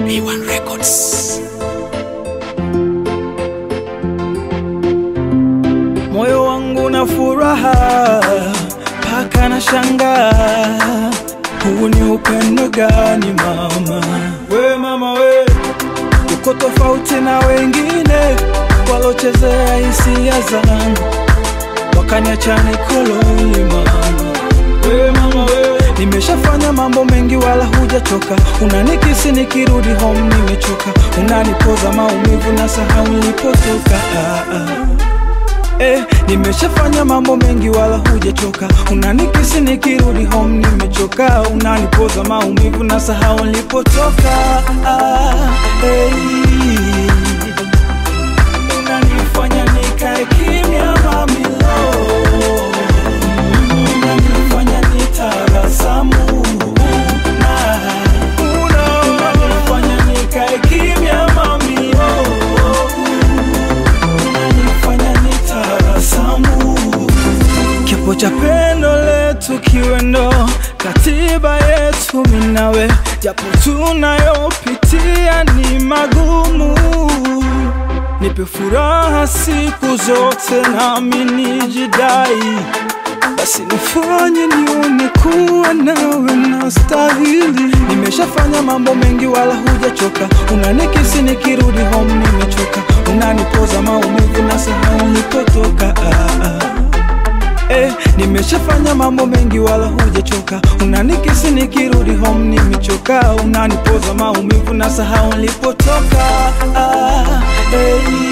A1 Records. Moyo wangu na furaha, paka na shangaa. Huu ni upendo gani mama? We mama we, uko tofauti na wengine walochezea hisia zangu, wakaniacha nikoloni mama. We mama we, nimeshafanya mambo mengi wala hujachoka. Unanikisi nikirudi home nimechoka, unanipoza maumivu na sahau nilipotoka. Nimeshafanya mambo mengi wala hujachoka. Unanikisi nikirudi home nimechoka, unanipoza maumivu na sahau nilipotoka. Unanifanya nikae kimya mami lo, unanifanya nitabasamu na unanifanya nikae kimya mami lo, unanifanya nitabasamu. Kiapo cha pendo letu kiwendo, katiba yetu mimi nawe, japo tunayopitia ni magumu. Nipe furaha siku zote nami nijidai, basi nifanye nione kuwa nawe nastahili. Nimeshafanya mambo mengi wala hujachoka. Unanikisi nikirudi home nimechoka, unanipoza maumivu na sahau nilipotoka. Nimeshafanya mambo mengi wala hujachoka. Unanikisi nikirudi home nimechoka, unanipoza maumivu na sahau nilipotoka.